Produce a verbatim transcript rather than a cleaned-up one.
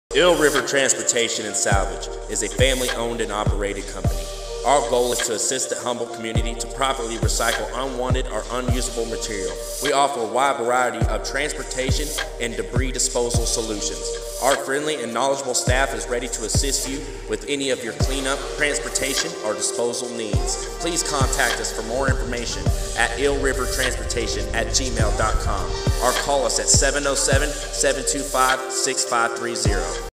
Eel River Transportation and Salvage is a family-owned and operated company. Our goal is to assist the Humboldt community to properly recycle unwanted or unusable material. We offer a wide variety of transportation and debris disposal solutions. Our friendly and knowledgeable staff is ready to assist you with any of your cleanup, transportation, or disposal needs. Please contact us for more information at eel river transportation at gmail dot com or call us at seven oh seven, seven two five, six five three zero.